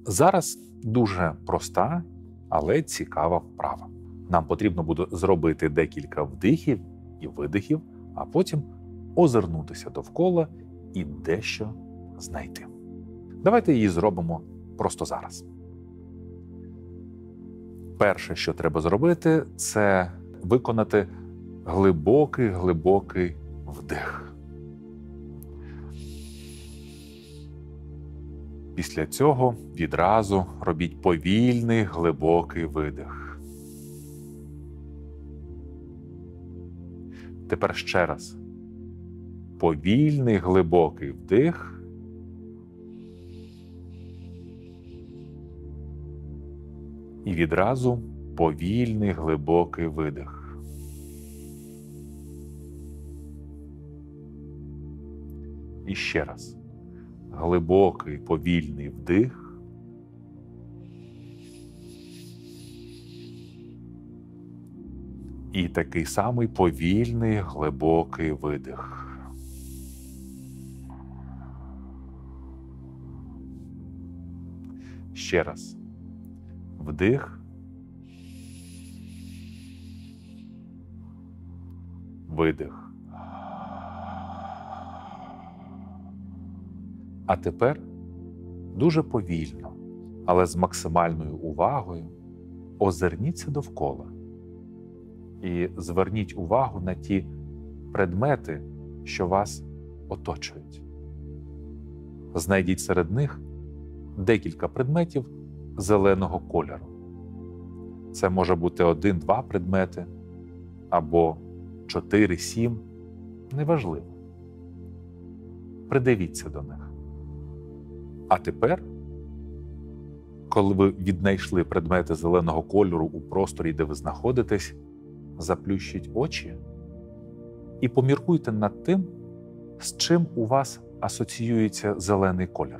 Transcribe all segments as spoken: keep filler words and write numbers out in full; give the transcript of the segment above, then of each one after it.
Зараз дуже проста, але цікава вправа. Нам потрібно буде зробити декілька вдихів і видихів, а потім озирнутися довкола і дещо знайти. Давайте її зробимо просто зараз. Перше, що треба зробити, це виконати глибокий-глибокий вдих. Після цього відразу робіть повільний глибокий видих. Тепер ще раз. Повільний глибокий вдих. І відразу повільний глибокий видих. І ще раз. Глибокий повільний вдих. І такий самий повільний глибокий видих. Ще раз. Вдих. Видих. А тепер дуже повільно, але з максимальною увагою озирніться довкола і зверніть увагу на ті предмети, що вас оточують. Знайдіть серед них декілька предметів зеленого кольору. Це може бути один-два предмети або чотири-сім, неважливо. Придивіться до них. А тепер, коли ви віднайшли предмети зеленого кольору у просторі, де ви знаходитесь, заплющіть очі і поміркуйте над тим, з чим у вас асоціюється зелений колір.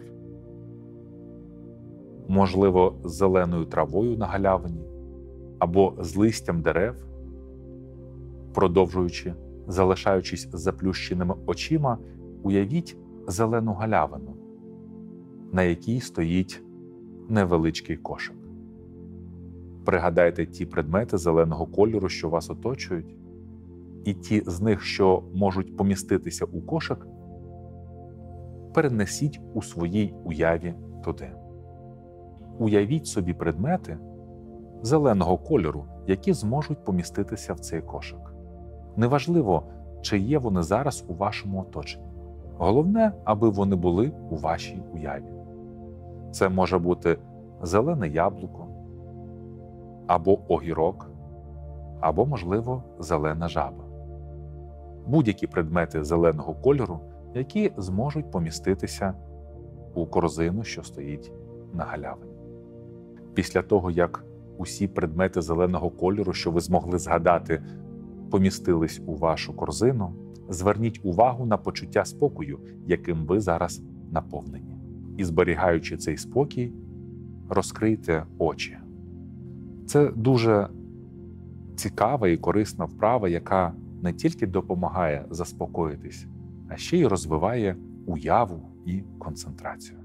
Можливо, з зеленою травою на галявині або з листям дерев. Продовжуючи, залишаючись з заплющеними очима, уявіть зелену галявину, на якій стоїть невеличкий кошик. Пригадайте ті предмети зеленого кольору, що вас оточують, і ті з них, що можуть поміститися у кошик, перенесіть у своїй уяві туди. Уявіть собі предмети зеленого кольору, які зможуть поміститися в цей кошик. Неважливо, чи є вони зараз у вашому оточенні. Головне, аби вони були у вашій уяві. Це може бути зелене яблуко, або огірок, або, можливо, зелена жаба. Будь-які предмети зеленого кольору, які зможуть поміститися у корзину, що стоїть на галявині. Після того, як усі предмети зеленого кольору, що ви змогли згадати, помістились у вашу корзину, зверніть увагу на почуття спокою, яким ви зараз наповнені. І, зберігаючи цей спокій, розкрийте очі. Це дуже цікава і корисна вправа, яка не тільки допомагає заспокоїтись, а ще й розвиває уяву і концентрацію.